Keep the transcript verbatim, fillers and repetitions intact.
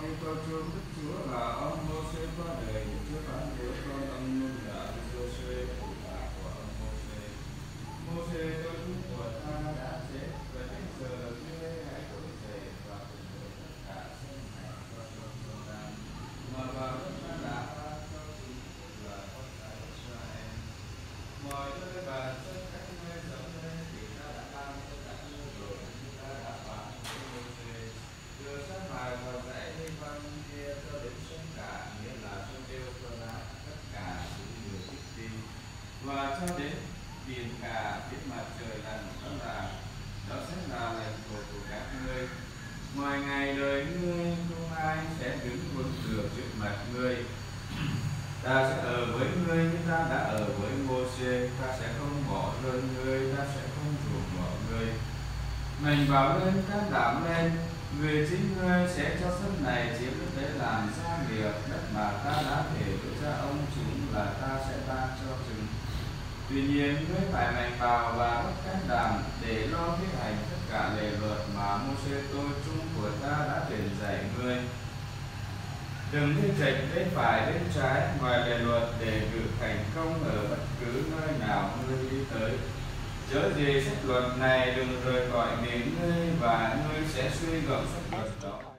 khi con chúa Đức Chúa là ông Mô-sê qua đời, Chúa phán đứa con ông Nun là Giô-suê phụ tá của ông Mô-sê. Mô-sê tôi chúng của ta đã chết, và đến giờ ngươi hãy trỗi dậy và cùng với tất cả dân này qua sông Giô-đan mà vào đất ta đã ban cho chúng là con cái Israel. Mọi nơi bàn chân các ngươi giống lên thì ta đã ban cho các ngươi rồi, như ta đã phán với Mô-sê. Từ sát mài và dãy Li-ban kia cho đến sông Cả, nghĩa là sông Euphrates, tất cả những người thích đi, và cho đến biển Cả phía mặt trời lặn, đó là đó sẽ là lãnh thổ của các ngươi. Ngoài ngày đời ngươi, không ai sẽ đứng vững được trước mặt ngươi. Ta sẽ ở với ngươi như ta đã ở với Mô-sê, ta sẽ không bỏ rơi ngươi, ta sẽ không ruồng bỏ ngươi. Mình bảo lên, can đảm lên, người chính ngươi sẽ cho đất này chiếm đất để làm gia nghiệp, đất mà ta đã thể với cha ông chúng là ta sẽ ban cho chúng. Tuy nhiên ngươi phải mạnh bào và bất can đảm để lo thi hành tất cả lề luật mà Mô-sê tôi chung của ta đã truyền dạy ngươi. Đừng đi chệch bên phải bên trái ngoài lề luật để được thành công ở bất cứ nơi nào ngươi đi tới. Chớ gì sách luật này đừng rời khỏi miệng ngươi, và ngươi sẽ suy gẫm sách luật đó.